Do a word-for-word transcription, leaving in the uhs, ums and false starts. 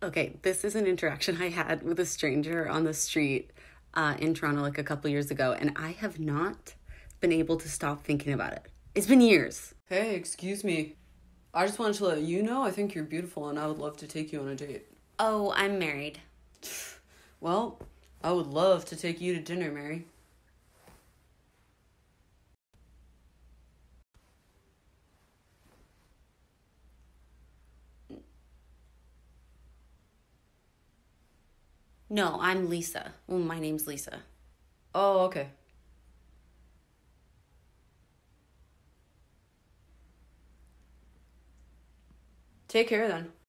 Okay, this is an interaction I had with a stranger on the street uh, in Toronto like a couple years ago, and I have not been able to stop thinking about it. It's been years. Hey, excuse me. I just wanted to let you know I think you're beautiful and I would love to take you on a date. Oh, I'm married. Well, I would love to take you to dinner, Mary. No, I'm Lisa. Well, my name's Lisa. Oh, okay. Take care then.